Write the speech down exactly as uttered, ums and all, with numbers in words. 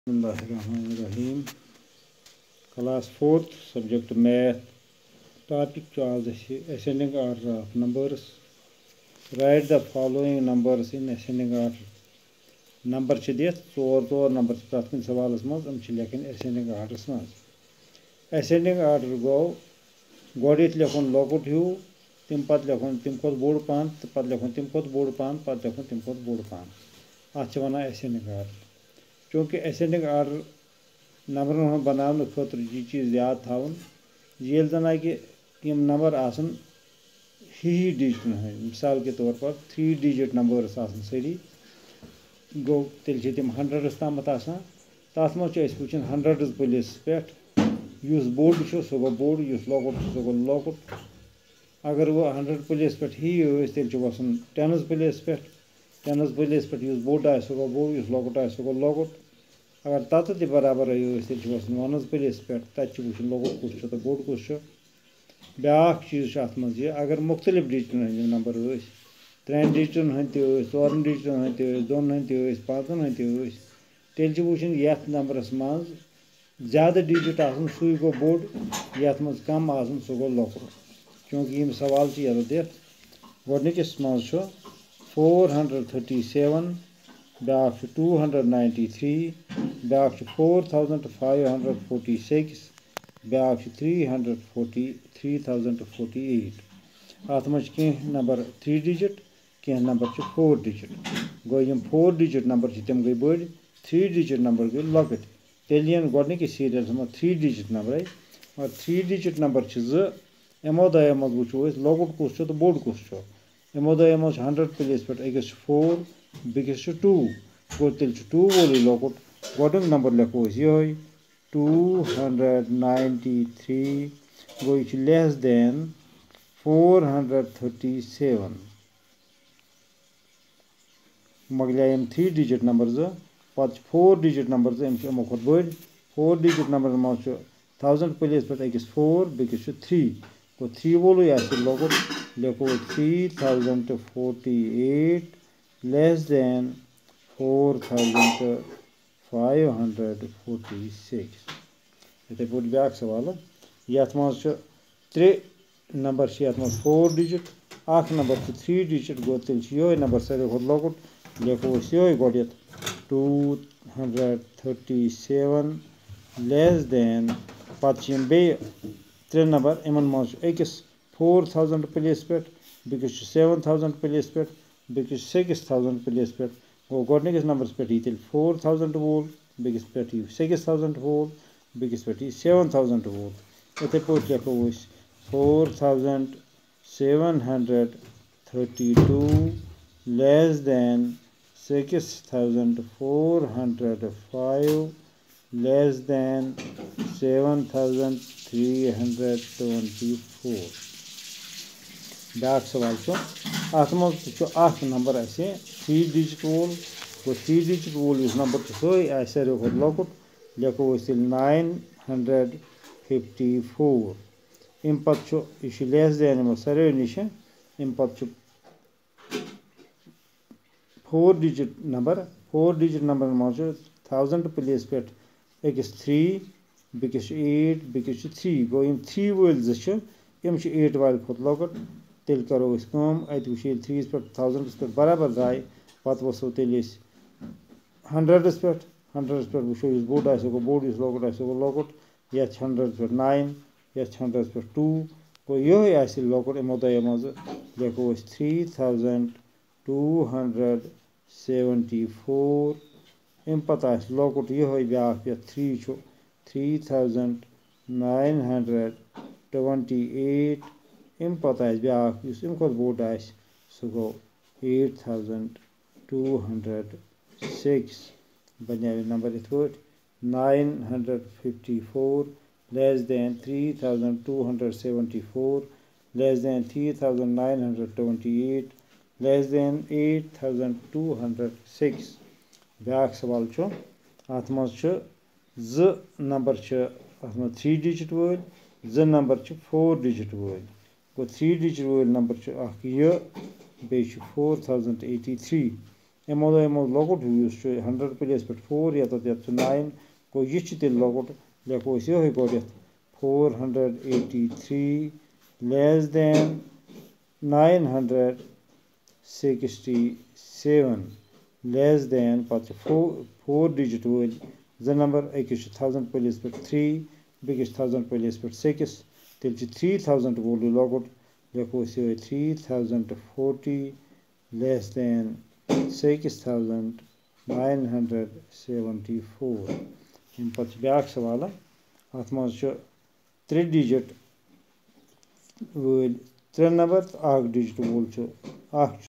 Bismillahirrahmanirrahim. Class fourth, subject math. Topic was ascending order of numbers. Write the following numbers in ascending order. Number छ दियत ोर ोर number प्रथ कुन सवालस मज हम लेखन ascending order मज. Ascending order गो गोडित लेखन लोकुट हिउ तिम पत लेखन तिम खोत बोड़ पान पत लेखन तिम खोत बोड़ पान पत लेखन तिम खोत बोड़ पान अत वना ascending order. चूँकि ascending order नंबर बनाने खुद यह चीज़ याद थावन ये जन कि यम नंबर आसन ही ही डिजिट है. मिसाल के तौर पर थ्री डिजिट नंबर्स आसन सारी गो तेल तम हंड्रेडस तम तथ मे वुचन हंड्रेडस प्लेस पे युस बोड़ सह गो बोड़ युस लकुट सह गो लकुट. अगर वह हंड्रेड प्लेस पे ही तेल वसन टेनस प्लेस पे टेनस प्लेस पे युस बोड़ आ सह गो बोड़ युस लकुट आ सह गो लकुट. अगर तत ति बराबर तेल वसन वनस प्लेस पे तत वुचन लकुट कुछ तो बोड़ कुछ. ब्या चीज़ अत मे अगर मुख्तलिफ डिजिटन हंद नंबर त्रेन डिजिटन हंद ोरन डिजिटन हंद दोन हंद पाँचन हंद तेल वुचन ये नंबरस मज ज्यादा डिजिट आसन सू गो बोड़ ये मज कम आसन सह गो लकुट. चूँकि यम सवाल ये दित गोडनिकस मज फोर हंड्रेड थर्टी सेवन ब्या टू हंड्रेड नाइन्टी थ्री ब्या four thousand five hundred forty six ब्या three hundred forty three thousand forty eight. अत मे कह नंबर थ्री डिजिट कह नंबर फोर डिजिट. गो यम फोर डिजिट नंबर तम गई बड़ थ्री डिजिट नंबर गई लकट. तेल गोडनिकस सीरियल्स मे थ्री डिजिट नंबर और थ्री डिजिट नंबर यमो दो मज वो लकुट कुछ तो बोड़ कुछ. यमो दो मज हंड्रेड प्लेस पे अकिस फोर बेकिस टू गो तेल टू वोल लकुट. गोडन नंबर लेखो ये टू हंड्रेड नाइन्टी थ्री गो यह less than four hundred thirty seven. मगलिया यम थ्री डिजिट नंबर जो पत फोर डिजिट नंबर जो यमो खुद बड़. फोर डिजिट नंबर मज थाउजेंड प्लेस पे अकिस फोर बेकिस थ्री गो थ्री वोल लकुट लेखो three thousand forty eight less than four thousand five hundred forty six. इथे पे ब्या सवाल ये मज त्रे नंबर ये मज फोर डिजिट अख नंबर थ्री डिजिट गो तेल ये नंबर सारे खुद लकुट लेखो ये गोड two hundred thirty seven less than पत बे त्रे नंबर इन मज अकिस फोर थाउजेंड प्लेस पे बेकिस सेवन थाउजेंड प्लेस पे बेकिस सिक्स थाउजेंड प्लेस पे गो गोडनिकस नंबर पे तेल फोर थाउजेंड वोल बेकिस पे सिक्स थाउजेंड वोल बेकिस पे सेवन थाउजेंड वोल. इथे पे लेखो four thousand seven hundred thirty two less than six thousand four hundred five less than seven thousand three hundred twenty four. ब्या सवाल अत मज नंबर थ्री डिजिट वोल गो थ्री डिजिट वोल नंबर सही सारे खुद लकुट लेखो तेल नाइन हंड्रेड फिफ्टी फोर. अम पे यह लेस देन यमो सारे नश अम पे four digit number four digit number मज थाउजेंड प्लेस पे अकिस थ्री बेकिस एट बेकिस थ्री गो यम थ्री वोल जम एट वाल खुद लकुट. तेल करो अत वो थ्री पे थाउजेंडस पे बराबर जाए पत वसो तेल हंड्रेडस पे हंड्रेडस पे वो बोड़ आ गो बोड़ लकुट आ गो लकुट. ये हंड्रेड पे नाइन ये हंड्रेड पे टू गो ये लकुट. यमो दो मज लेखो three thousand two hundred seventy four. अम पे लकुट ये ब्या three three thousand nine hundred twenty eight. अम पे ब्या अम खुद बोड़ आ सह गो eight thousand two hundred six. बने नंबर इत पे nine hundred fifty four less than three thousand two hundred seventy four less than three thousand nine hundred twenty eight less than eight thousand two hundred six. ब्या सवाल अत मज number अत मे three digit वोल जो number four digit वोल गो three digit वोल नंबर ये बे फोर थाउजेंड एटी थ्री. यमो यमो लॉकुट यूज हंड्रेड प्लेस पे फोर या तो नाइन गो यह तेल लॉकुट लेखो ये गोड four hundred eighty three less than nine hundred sixty seven less than पत् फोर फोर डिजिट वल जो नंबर अकिस थाउजेंड प्लेस पे थ्री बेकिस थाउजेंड प्लेस पे सिक्स तेल थ्री थाउजेंड गोल लॉकुट लेखो ये three thousand forty less than six thousand nine hundred seventy four अम पत् ब्या सवाल अत मज त्रे डिजिट वल त्रे नंबर तो डिजिट वोल